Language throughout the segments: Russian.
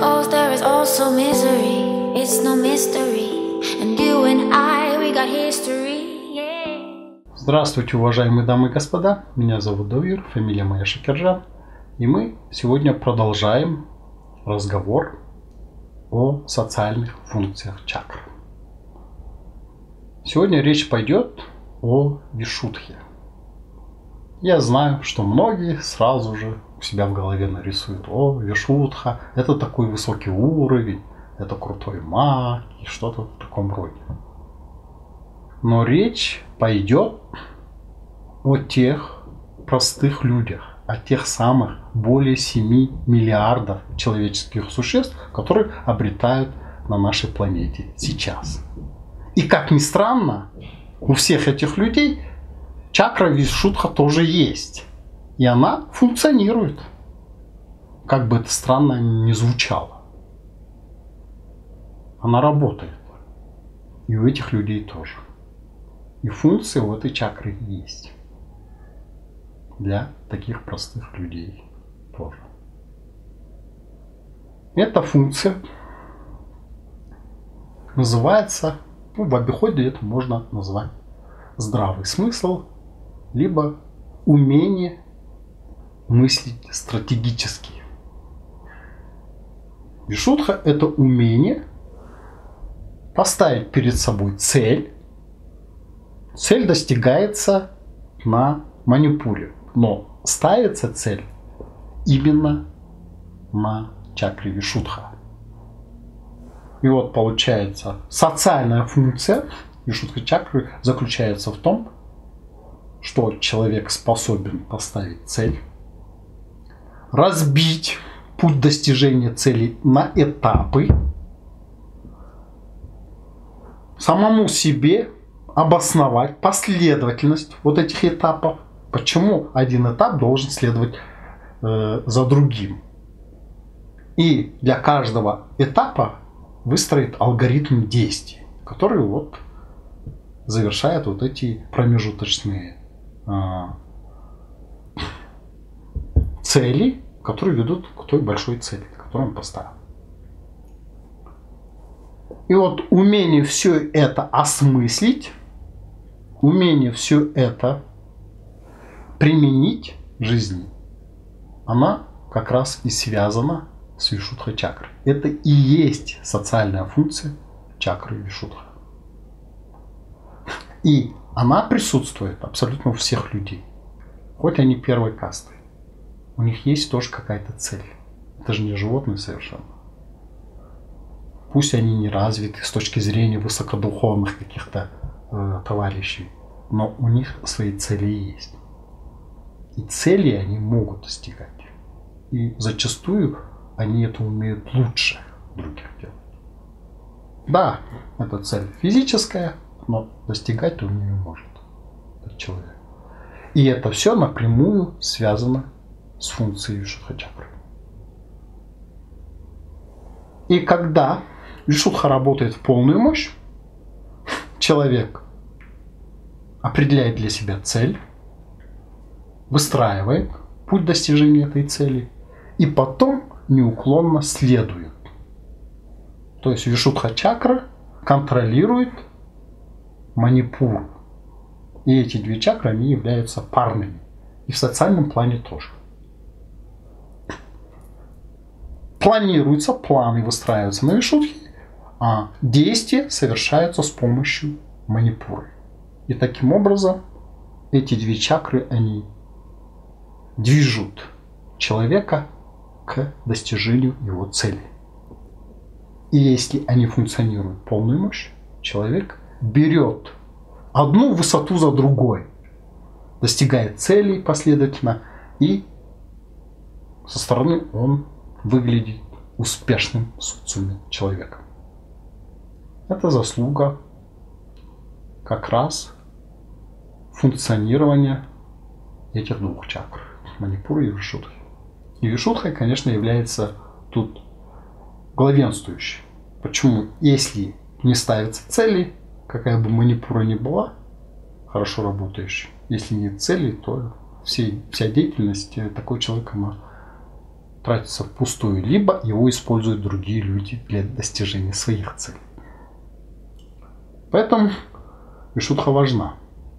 goes, there is also misery. It's no mystery. And you and I, we got history. Yeah. Здравствуйте, уважаемые дамы и господа. Меня зовут Давир, фамилия моя Шакирджан. И мы сегодня продолжаем разговор о социальных функциях чакр. Сегодня речь пойдет о вишудхе. Я знаю, что многие сразу же у себя в голове нарисуют: о, вишудха, это такой высокий уровень, это крутой маг и что-то в таком роде. Но речь пойдет о тех простых людях, о тех самых более 7 миллиардов человеческих существ, которые обретают на нашей планете сейчас. И как ни странно, у всех этих людей чакра вишудха тоже есть. И она функционирует. Как бы это странно ни звучало. Она работает. И у этих людей тоже. И функция у этой чакры есть. Для таких простых людей тоже. Эта функция называется, в обиходе это можно назвать здравый смысл, либо умение мыслить стратегически. Вишудха – это умение поставить перед собой цель. Цель достигается на манипуре, но ставится цель именно на чакре вишудха. И вот получается, социальная функция вишудха чакры заключается в том, что человек способен поставить цель, разбить путь достижения цели на этапы, самому себе обосновать последовательность вот этих этапов, почему один этап должен следовать за другим. И для каждого этапа выстроить алгоритм действий, который вот завершает вот эти промежуточные цели, которые ведут к той большой цели, которую он поставил. И вот умение все это осмыслить, умение все это применить в жизни, она как раз и связана с вишудха чакрой. Это и есть социальная функция чакры вишудха. И она присутствует абсолютно у всех людей. Хоть они первой касты. У них есть тоже какая-то цель. Это же не животные совершенно. Пусть они не развиты с точки зрения высокодуховных каких-то товарищей, но у них свои цели есть. И цели они могут достигать. И зачастую они это умеют лучше других делать. Да, это цель физическая, но достигать он не может этот человек. И это все напрямую связано с функцией вишудха чакры. И когда вишудха работает в полную мощь, человек определяет для себя цель, выстраивает путь достижения этой цели и потом неуклонно следует. То есть вишудха чакра контролирует манипур. И эти две чакры, они являются парными. И в социальном плане тоже. Планируются, планы выстраиваются на вишудхе, а действия совершаются с помощью манипуры. И таким образом эти две чакры, они движут человека к достижению его цели. И если они функционируют в полную мощь, человек берет одну высоту за другой, достигает целей последовательно, и со стороны он выглядит успешным социальным человеком. Это заслуга как раз функционирования этих двух чакр, манипуры и вишудхи. И вишудха, конечно, является тут главенствующей. Почему? Если не ставятся цели, какая бы манипура ни была хорошо работающей, если нет цели, то вся деятельность такого человека тратится впустую, либо его используют другие люди для достижения своих целей. Поэтому вишудха важна.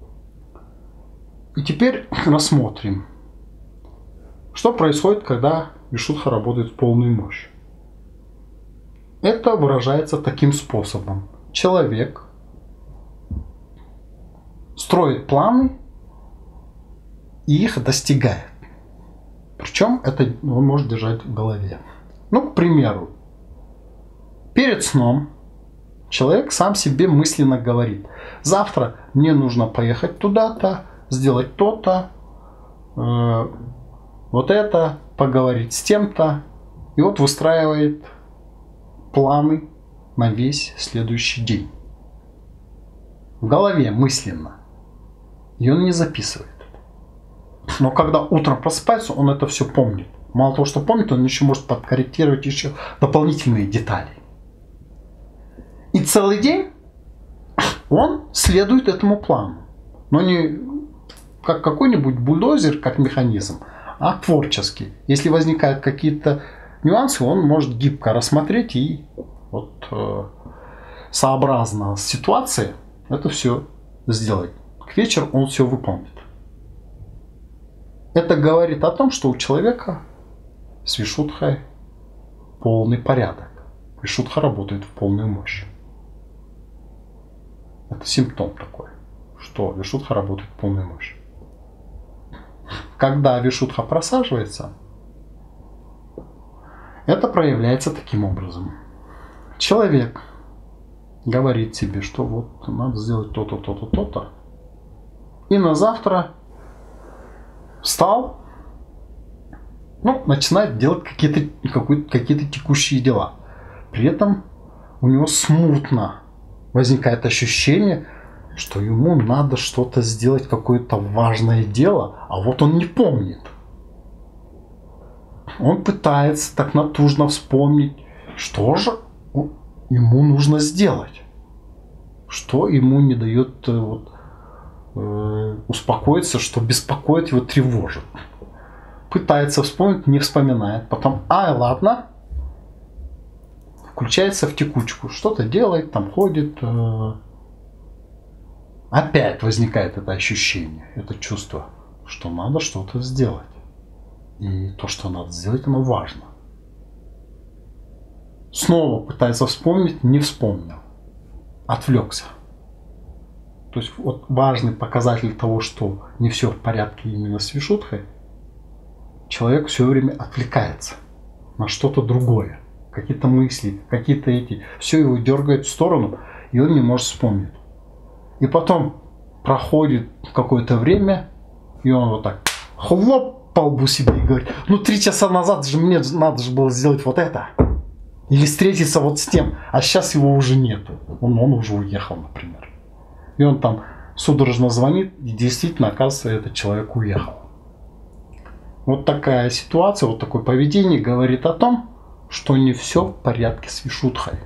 И теперь рассмотрим, что происходит, когда вишудха работает в полную мощь. Это выражается таким способом. Человек строит планы и их достигает. Причем это он может держать в голове. Ну, к примеру, перед сном человек сам себе мысленно говорит: завтра мне нужно поехать туда-то, сделать то-то, вот это, поговорить с тем-то. И вот выстраивает планы на весь следующий день. В голове мысленно. И он не записывает. Но когда утром просыпается, он это все помнит. Мало того, что помнит, он еще может подкорректировать еще дополнительные детали. И целый день он следует этому плану. Но не как какой-нибудь бульдозер, как механизм, а творчески. Если возникают какие-то нюансы, он может гибко рассмотреть и вот, сообразно ситуации это все сделать. К вечеру он все выполнит. Это говорит о том, что у человека с вишудхой полный порядок. Вишудха работает в полную мощь. Это симптом такой, что вишудха работает в полную мощь. Когда вишудха просаживается, это проявляется таким образом. Человек говорит себе, что вот надо сделать то-то, то-то, то-то. И на завтра встал, начинает делать какие-то текущие дела. При этом у него смутно возникает ощущение, что ему надо что-то сделать, какое-то важное дело, а вот он не помнит. Он пытается так натужно вспомнить, что же ему нужно сделать, что ему не дает успокоиться, что беспокоит его, тревожит. Пытается вспомнить, не вспоминает. Потом, ладно, включается в текучку, что-то делает, там ходит. Опять возникает это ощущение, это чувство, что надо что-то сделать. И то, что надо сделать, оно важно. Снова пытается вспомнить, не вспомнил. Отвлекся. То есть вот важный показатель того, что не все в порядке именно с вишудхой, человек все время отвлекается на что-то другое. Какие-то мысли, какие-то все его дергает в сторону, и он не может вспомнить. И потом проходит какое-то время, и он вот так хлоп по лбу себе и говорит: 3 часа назад же мне надо же было сделать вот это. Или встретиться вот с тем, а сейчас его уже нету. Он уже уехал, например. И он там судорожно звонит, и действительно, оказывается, этот человек уехал. Вот такая ситуация, вот такое поведение говорит о том, что не все в порядке с вишудхой.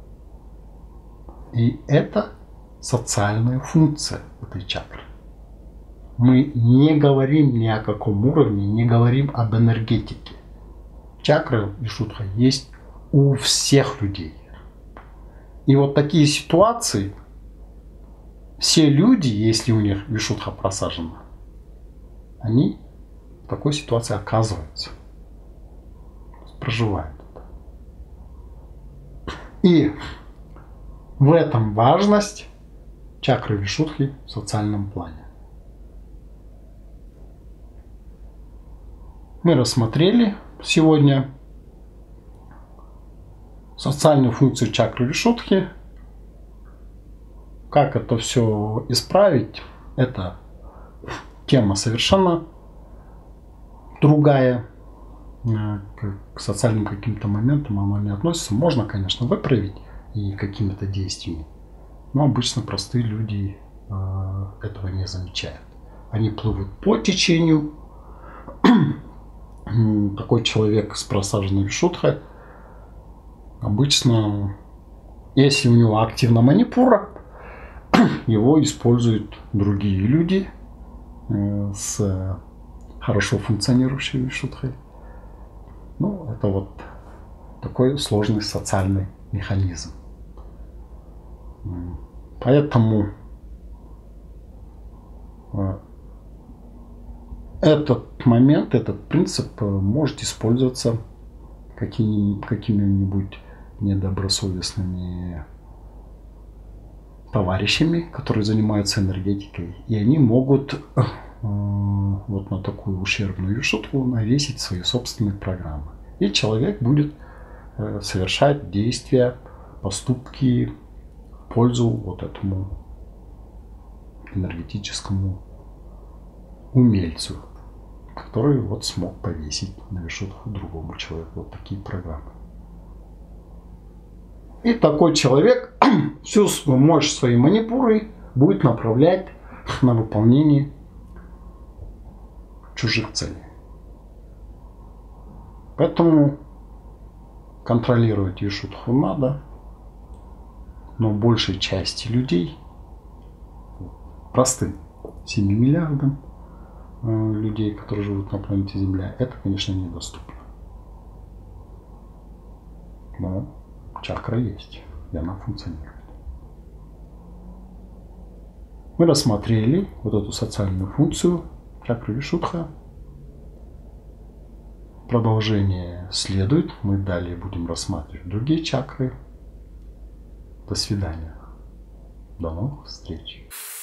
И это социальная функция этой чакры. Мы не говорим ни о каком уровне, не говорим об энергетике. Чакра вишудха есть у всех людей. И вот такие ситуации, все люди, если у них вишудха просажена, они в такой ситуации оказываются, проживают. И в этом важность чакры вишудхи в социальном плане. Мы рассмотрели сегодня социальную функцию чакры вишудхи. Как это все исправить, это тема совершенно другая. К социальным каким-то моментам она не относится. Можно, конечно, выправить и какими-то действиями, но обычно простые люди этого не замечают. Они плывут по течению. Такой человек с просаженной вишудхой обычно, если у него активна манипура, его используют другие люди с хорошо функционирующей вишудхой. Ну, это вот такой сложный социальный механизм. Поэтому этот момент, этот принцип может использоваться какими-нибудь недобросовестными товарищами, которые занимаются энергетикой, и они могут вот на такую ущербную шутку навесить свои собственные программы. И человек будет совершать действия, поступки в пользу вот этому энергетическому умельцу, который вот смог повесить на вешалку другому человеку вот такие программы. И такой человек всю мощь своей манипуры будет направлять на выполнение чужих целей. Поэтому контролировать вишудху надо, но большей части людей, простым 7 миллиардам людей, которые живут на планете Земля, это, конечно, недоступно. Но чакра есть, и она функционирует. Мы рассмотрели вот эту социальную функцию чакры вишудха. Продолжение следует. Мы далее будем рассматривать другие чакры. До свидания. До новых встреч.